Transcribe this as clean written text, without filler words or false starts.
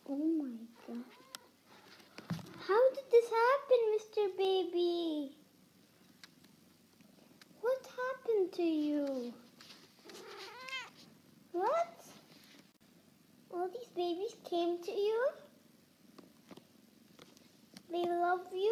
Oh my god. How did this happen, Mr. Baby? What happened to you? What? All these babies came to you? They love you?